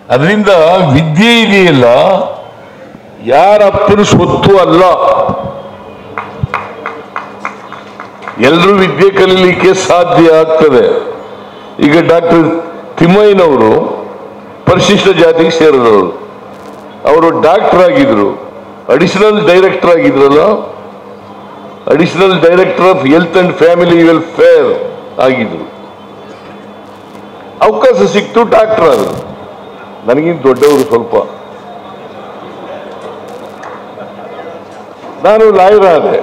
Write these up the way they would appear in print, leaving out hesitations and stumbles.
ಅದರಿಂದ ವಿದ್ಯೆ ಇದೆಯಲ್ಲ ಯಾರಪ್ಪನ ಸ್ವತ್ತು ಅಲ್ಲ. ಎಲ್ಲರೂ ವಿದ್ಯೆ ಕಲೀಲಿಕ್ಕೆ ಸಾಧ್ಯ ಆಗ್ತದೆ. ಈಗ ಡಾಕ್ಟರ್ ತಿಮ್ಮಯ್ಯನವರು ಪರಿಶಿಷ್ಟ ಜಾತಿಗೆ ಸೇರಿದವರು. ಅವರು ಡಾಕ್ಟರ್ ಆಗಿದ್ರು, ಅಡಿಷನಲ್ ಡೈರೆಕ್ಟರ್ ಆಗಿದ್ರಲ್ಲ, additional director of health and family welfare ಆಗಿದ್ರು. ಅವಕಾಶ ಸಿಕ್ತು, ಡಾಕ್ಟರ್ ಆದರು. ನನಗಿಂತ ದೊಡ್ಡವರು ಸ್ವಲ್ಪ. ನಾನು ಲಾಯರ್ ಆದೆ.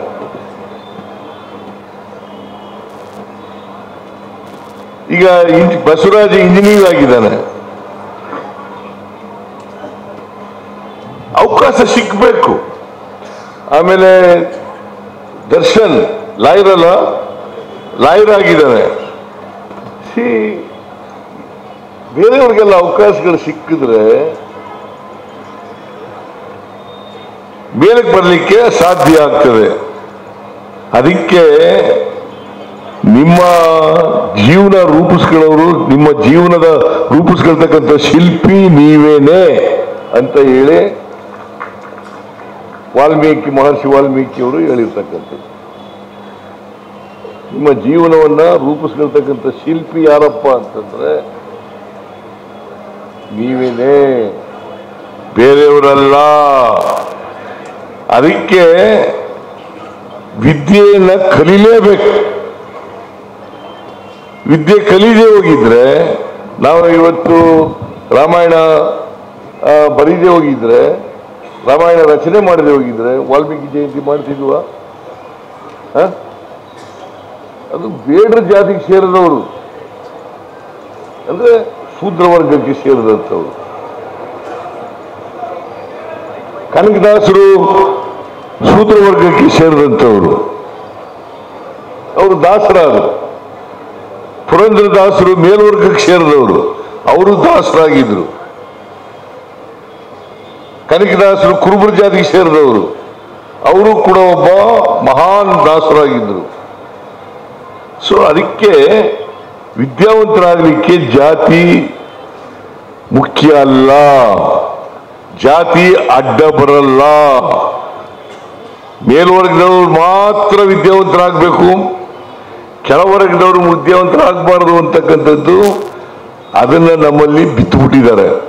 ಈಗ ಬಸವರಾಜ್ ಇಂಜಿನಿಯರ್ ಆಗಿದ್ದಾನೆ. ಅವಕಾಶ ಸಿಕ್ಕಬೇಕು. ಆಮೇಲೆ ದರ್ಶನ್ ಲಾಯರ್ ಅಲ್ಲ, ಲಾಯರ್ ಆಗಿದ್ದಾನೆ. ಬೇರೆಯವ್ರಿಗೆಲ್ಲ ಅವಕಾಶಗಳು ಸಿಕ್ಕಿದ್ರೆ ಮೇಲಕ್ಕೆ ಬರಲಿಕ್ಕೆ ಸಾಧ್ಯ ಆಗ್ತದೆ. ಅದಕ್ಕೆ ನಿಮ್ಮ ಜೀವನ ರೂಪಿಸ್ಕೊಳ್ಳೋರು, ನಿಮ್ಮ ಜೀವನದ ರೂಪಿಸ್ಕೊಳ್ತಕ್ಕಂಥ ಶಿಲ್ಪಿ ನೀವೇನೆ ಅಂತ ಹೇಳಿ ಮಹರ್ಷಿ ವಾಲ್ಮೀಕಿಯವರು ಹೇಳಿರ್ತಕ್ಕಂಥದ್ದು. ನಿಮ್ಮ ಜೀವನವನ್ನ ರೂಪಿಸ್ಕೊಳ್ತಕ್ಕಂಥ ಶಿಲ್ಪಿ ಯಾರಪ್ಪ ಅಂತಂದ್ರೆ ನೀವೇನೆ, ಬೇರೆಯವರಲ್ಲ. ಅದಕ್ಕೆ ವಿದ್ಯೆಯನ್ನ ಕಲೀಲೇಬೇಕು. ವಿದ್ಯೆ ಕಲೀದೇ ಹೋಗಿದ್ರೆ, ನಾವು ಇವತ್ತು ರಾಮಾಯಣ ಬರೀದೇ ಹೋಗಿದ್ರೆ, ರಾಮಾಯಣ ರಚನೆ ಮಾಡದೆ ಹೋಗಿದ್ರೆ ವಾಲ್ಮೀಕಿ ಜಯಂತಿ ಮಾಡ್ತಿದ್ವಾ? ಅದು ಬೇಡರ ಜಾತಿಗೆ ಸೇರಿದವರು, ಅಂದ್ರೆ ಶೂದ್ರ ವರ್ಗಕ್ಕೆ ಸೇರಿದಂಥವ್ರು. ಕನಕದಾಸರು ಶೂದ್ರ ವರ್ಗಕ್ಕೆ ಸೇರಿದಂಥವರು, ಅವರು ದಾಸರಾದರು. ಪುರಂದರದಾಸರು ಮೇಲ್ವರ್ಗಕ್ಕೆ ಸೇರಿದವರು, ಅವರು ದಾಸರಾಗಿದ್ರು. ಕನಕದಾಸರು ಕುರುಬರ ಜಾತಿಗೆ ಸೇರಿದವರು, ಅವರು ಕೂಡ ಒಬ್ಬ ಮಹಾನ್ ದಾಸರಾಗಿದ್ರು. ಸೊ ಅದಕ್ಕೆ ವಿದ್ಯಾವಂತರಾಗಲಿಕ್ಕೆ ಜಾತಿ ಮುಖ್ಯ ಅಲ್ಲ, ಜಾತಿ ಅಡ್ಡ ಬರಲ್ಲ. ಮೇಲ್ವರ್ಗದವರು ಮಾತ್ರ ವಿದ್ಯಾವಂತರಾಗಬೇಕು, ಕೆಳವರ್ಗದವರು ವಿದ್ಯಾವಂತರಾಗಬಾರದು ಅಂತಕ್ಕಂಥದ್ದು ಅದನ್ನ ನಮ್ಮಲ್ಲಿ ಬಿತ್ತುಬಿಟ್ಟಿದ್ದಾರೆ.